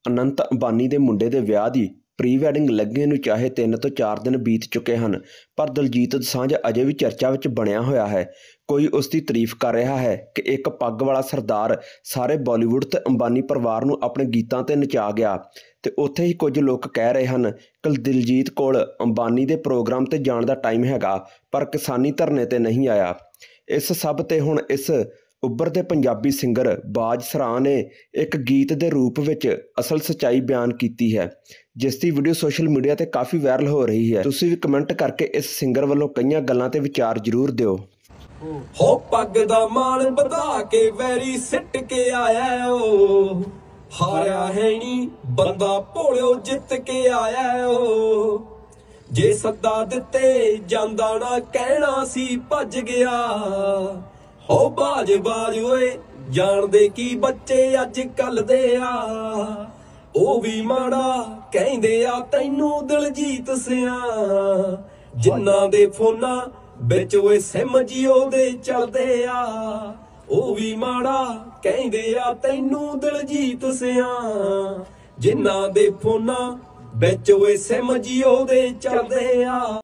ਅਨੰਤ ਅੰਬਾਨੀ ਦੇ ਮੁੰਡੇ ਦੇ ਵਿਆਹ ਦੀ ਪ੍ਰੀ ਵੈਡਿੰਗ ਲੱਗੇ ਨੂੰ ਚਾਹੇ 3 ਤੋਂ 4 ਦਿਨ ਬੀਤ ਚੁੱਕੇ ਹਨ, ਪਰ ਦਿਲਜੀਤ ਦੋਸਾਂਝ ਅਜੇ ਵੀ ਚਰਚਾ ਵਿੱਚ ਬਣਿਆ ਹੋਇਆ ਹੈ। ਕੋਈ ਉਸ ਦੀ ਤਾਰੀਫ ਕਰ ਰਿਹਾ ਹੈ ਕਿ ਇੱਕ ਪੱਗ ਵਾਲਾ ਸਰਦਾਰ ਸਾਰੇ ਬਾਲੀਵੁੱਡ ਤੇ ਅੰਬਾਨੀ ਪਰਿਵਾਰ ਨੂੰ ਆਪਣੇ ਗੀਤਾਂ ਤੇ ਨਚਾ ਗਿਆ, ਤੇ ਉੱਥੇ ਹੀ ਕੁਝ ਲੋਕ ਕਹਿ ਰਹੇ ਹਨ ਕਿ ਦਿਲਜੀਤ ਕੋਲ ਅੰਬਾਨੀ ਦੇ ਪ੍ਰੋਗਰਾਮ ਤੇ ਜਾਣ ਦਾ ਟਾਈਮ ਹੈਗਾ, ਪਰ ਕਿਸਾਨੀ ਧਰਨੇ ਤੇ ਨਹੀਂ ਆਇਆ। ਇਸ ਸਭ ਤੇ ਹੁਣ ਇਸ ਉੱਭਰਦੇ ਪੰਜਾਬੀ ਸਿੰਗਰ ਬਾਜ ਸਰਾਂ ਨੇ ਇੱਕ ਗੀਤ ਦੇ ਰੂਪ ਵਿੱਚ ਅਸਲ ਸੱਚਾਈ ਬਿਆਨ ਕੀਤੀ ਹੈ, ਜਿਸ ਦੀ ਵੀਡੀਓ ਸੋਸ਼ਲ ਮੀਡੀਆ ਤੇ ਕਾਫੀ ਵਾਇਰਲ ਹੋ ਰਹੀ ਹੈ। ਤੁਸੀਂ ਵੀ ਕਮੈਂਟ ਕਰਕੇ ਇਸ ਸਿੰਗਰ ਵੱਲੋਂ ਕਈਆਂ ਗੱਲਾਂ ਤੇ ਵਿਚਾਰ ਜ਼ਰੂਰ ਦਿਓ। ਹੋ ਪੱਗ ਦਾ ਮਾਣ ਵਧਾ ਕੇ ਵੈਰੀ ਸਿੱਟ ਕੇ ਆਇਆ ਓ, ਹਾਰਿਆ ਹੈ ਨੀ ਬੰਦਾ ਭੋਲਿਓ ਜਿੱਤ ਕੇ ਆਇਆ ਓ, ਜੇ ਸੱਦਾ ਦਿੱਤੇ ਜਾਂਦਾ ਨਾ ਕਹਿਣਾ ਸੀ ਭੱਜ ਗਿਆ। ਹੋ ਬਾਜ ਬਾਜ ਓਏ ਜਾਣਦੇ ਕੀ ਬੱਚੇ ਅੱਜ ਕੱਲ ਦੇ ਆ, ਉਹ ਵੀ ਮਾੜਾ ਕਹਿੰਦੇ ਆ ਤੈਨੂੰ ਦਿਲਜੀਤ ਸਿਆਂ, ਜਿਨ੍ਹਾਂ ਦੇ ਫੋਨਾਂ ਵਿੱਚ ਓਏ ਸਿਮ ਜੀਓ ਦੇ ਚੱਲਦੇ ਆ, ਉਹ ਵੀ ਮਾੜਾ ਕਹਿੰਦੇ ਆ ਤੈਨੂੰ ਦਿਲਜੀਤ ਸਿਆਂ, ਜਿਨ੍ਹਾਂ ਦੇ ਫੋਨਾਂ ਵਿੱਚ ਓਏ ਸਿਮ ਜੀਓ ਦੇ ਚੱਲਦੇ ਆ।